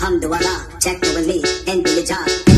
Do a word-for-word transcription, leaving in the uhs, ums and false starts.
हम दोबारा चेक कर ली एन पी चार